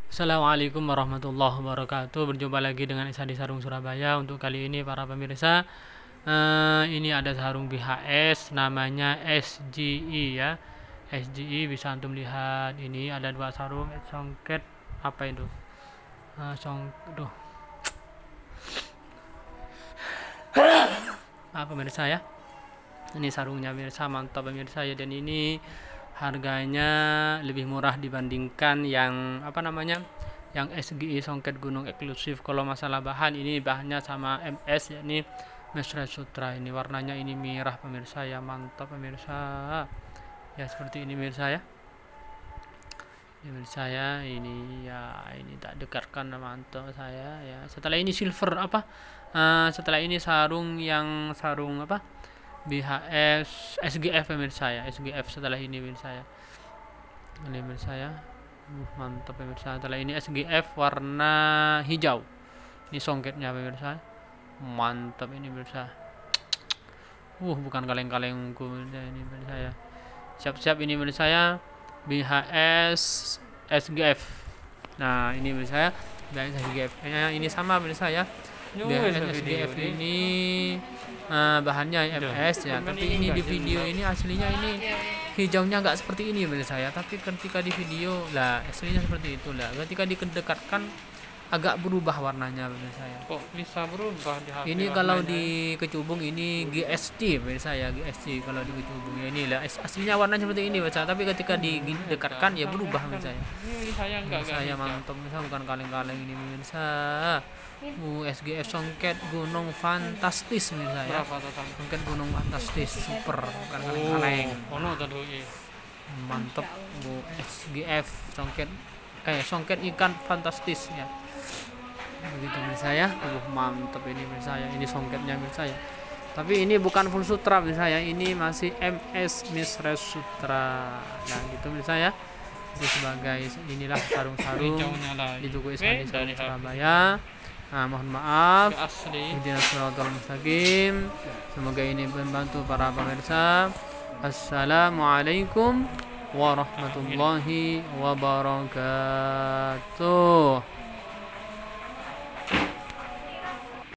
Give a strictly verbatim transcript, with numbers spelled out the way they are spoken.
Assalamualaikum warahmatullahi wabarakatuh. Berjumpa lagi dengan Isa di Sarung Surabaya. Untuk kali ini para pemirsa, eh, ini ada sarung B H S namanya S G E ya. S G E bisa antum lihat, ini ada dua sarung songket apa itu? Eh, song, duh. Ah, pemirsa ya. Ini sarungnya pemirsa, mantap pemirsa ya, dan ini harganya lebih murah dibandingkan yang apa namanya yang S G I songket gunung eksklusif. Kalau masalah bahan, ini bahannya sama M S, yakni Mesra Sutra. Ini warnanya ini merah pemirsa ya, mantap pemirsa ya, seperti ini pemirsa ya. Ini pemirsa ya, ini ya, ini tak dekatkan mantap saya ya. Setelah ini silver apa uh, setelah ini sarung yang sarung apa B H S S G F pemirsa ya, S G F setelah ini pemirsa ya. Ini pemirsa ya. Uh, mantap pemirsa. Setelah ini S G F warna hijau. Ini songketnya pemirsa. Mantap ini pemirsa. Uh, bukan kaleng-kalengku ini pemirsa ya. Siap-siap ini pemirsa ya. B H S S G F. Nah, ini pemirsa ya. B H S S G F. Eh, ini sama pemirsa ya. B H S S G F ini uh, bahannya M S ya, tapi ini di video ini aslinya ini hijaunya nggak seperti ini menurut saya, tapi ketika di video lah aslinya seperti itu lah, ketika didekatkan agak berubah warnanya menurut saya. Kok bisa berubah di H P? Ini kalau di kecubung ini G S T menurut saya, G S T kalau di kecubung ya, ini lah aslinya warnanya seperti ini menurut saya, tapi ketika didekatkan ya berubah menurut saya. Ini saya enggak Saya mantap misalnya, bukan kaleng-kaleng ini pemirsa. Uh, S G F songket gunung fantastis pemirsa ya. Berapa total? Songket gunung fantastis super, bukan kaleng-kaleng. Oh, no tadi. Mantap Bu, S G F songket eh songket ikan fantastis ya. Begitu pemirsa ya. Uh, mantap ini pemirsa ya. Ini songketnya pemirsa ya. Tapi ini bukan full sutra pemirsa ya. Ini masih M S Mesra Sutra. Nah, gitu pemirsa ya. Itu sebagai inilah sarung-sarung di Tugu Islam di Surabaya. Nah, mohon maaf. Ihdinas shiratal mustaqim. Semoga ini membantu para pemirsa. Assalamualaikum warahmatullahi wabarakatuh.